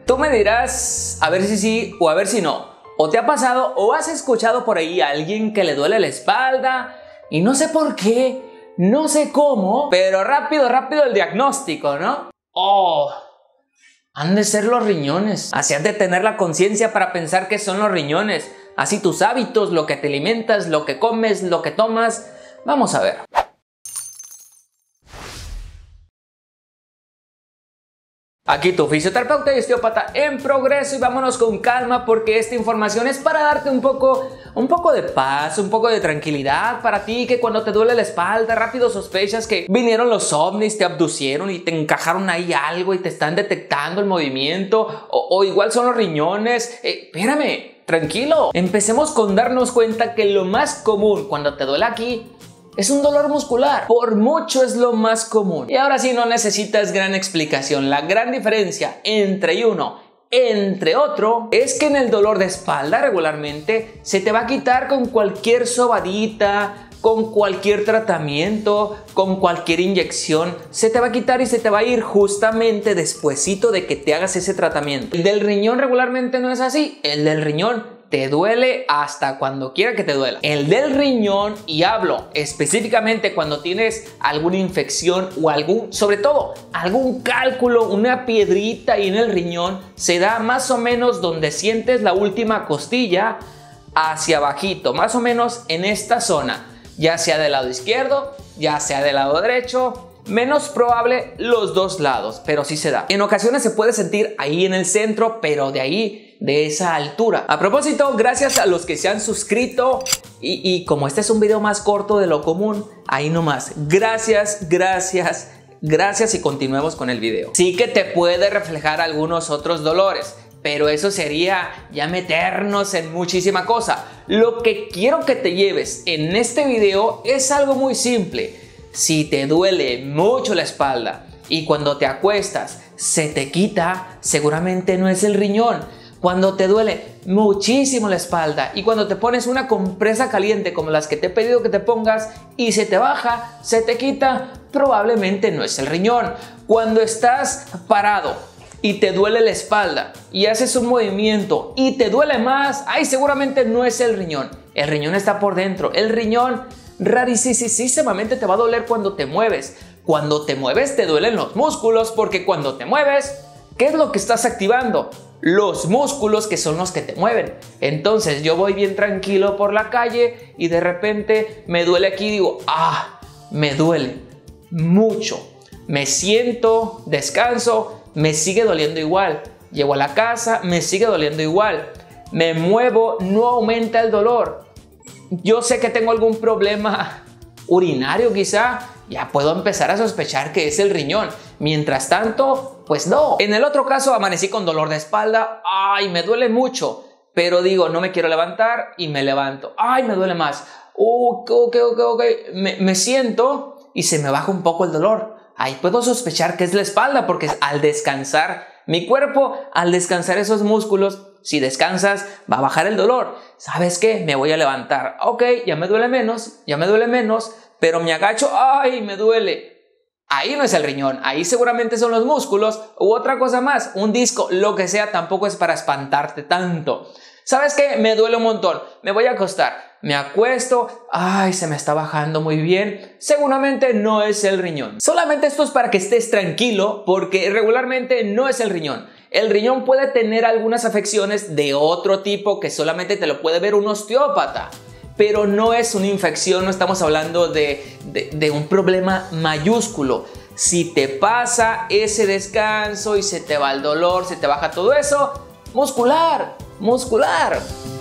Tú me dirás a ver si sí o a ver si no. O te ha pasado o has escuchado por ahí a alguien que le duele la espalda y no sé por qué, no sé cómo, pero rápido el diagnóstico, ¿no? Oh, han de ser los riñones. Así has de tener la conciencia para pensar que son los riñones. Así tus hábitos, lo que te alimentas, lo que comes, lo que tomas. Vamos a ver. Aquí tu fisioterapeuta y osteópata en progreso, y vámonos con calma porque esta información es para darte un poco de paz, un poco de tranquilidad para ti, que cuando te duele la espalda rápido sospechas que vinieron los ovnis, te abducieron y te encajaron ahí algo y te están detectando el movimiento, o igual son los riñones. Espérame, tranquilo. Empecemos con darnos cuenta que lo más común cuando te duele aquí es un dolor muscular, por mucho es lo más común. Y ahora sí no necesitas gran explicación. La gran diferencia entre uno entre otro es que en el dolor de espalda regularmente se te va a quitar con cualquier sobadita, con cualquier tratamiento, con cualquier inyección. Se te va a quitar y se te va a ir justamente despuesito de que te hagas ese tratamiento. El del riñón regularmente no es así. El del riñón te duele hasta cuando quiera que te duela. El del riñón, y hablo específicamente cuando tienes alguna infección o sobre todo algún cálculo, una piedrita ahí en el riñón, se da más o menos donde sientes la última costilla hacia abajito, más o menos en esta zona, ya sea del lado izquierdo, ya sea del lado derecho. Menos probable los dos lados, pero sí se da. En ocasiones se puede sentir ahí en el centro, pero de ahí, de esa altura. A propósito, gracias a los que se han suscrito y como este es un video más corto de lo común, ahí nomás. Gracias y continuemos con el video. Sí que te puede reflejar algunos otros dolores, pero eso sería ya meternos en muchísima cosa. Lo que quiero que te lleves en este video es algo muy simple. Si te duele mucho la espalda y cuando te acuestas se te quita, seguramente no es el riñón. Cuando te duele muchísimo la espalda y cuando te pones una compresa caliente como las que te he pedido que te pongas y se te baja, se te quita, probablemente no es el riñón. Cuando estás parado y te duele la espalda y haces un movimiento y te duele más, ahí seguramente no es el riñón. El riñón está por dentro. El riñón rarísimamente te va a doler cuando te mueves. Cuando te mueves te duelen los músculos, porque cuando te mueves, ¿qué es lo que estás activando? Los músculos, que son los que te mueven. Entonces yo voy bien tranquilo por la calle y de repente me duele aquí y digo, me duele mucho. Me siento, descanso, me sigue doliendo igual. Llego a la casa, me sigue doliendo igual. Me muevo, no aumenta el dolor. Yo sé que tengo algún problema urinario quizá, ya puedo empezar a sospechar que es el riñón. Mientras tanto, pues no. En el otro caso amanecí con dolor de espalda, me duele mucho, pero digo, no me quiero levantar y me levanto. Me duele más. Ok. Me siento y se me baja un poco el dolor. Ahí puedo sospechar que es la espalda, porque al descansar mi cuerpo, al descansar esos músculos, si descansas, va a bajar el dolor. ¿Sabes qué? Me voy a levantar. Ok, ya me duele menos, pero me agacho. Me duele. Ahí no es el riñón, ahí seguramente son los músculos u otra cosa más, un disco, lo que sea, tampoco es para espantarte tanto. ¿Sabes qué? Me duele un montón, me voy a acostar. Me acuesto, se me está bajando muy bien, seguramente no es el riñón. Solamente esto es para que estés tranquilo, porque regularmente no es el riñón. El riñón puede tener algunas afecciones de otro tipo que solamente te lo puede ver un osteópata, pero no es una infección, no estamos hablando de un problema mayúsculo. Si te pasa ese descanso y se te va el dolor, se te baja todo eso, muscular.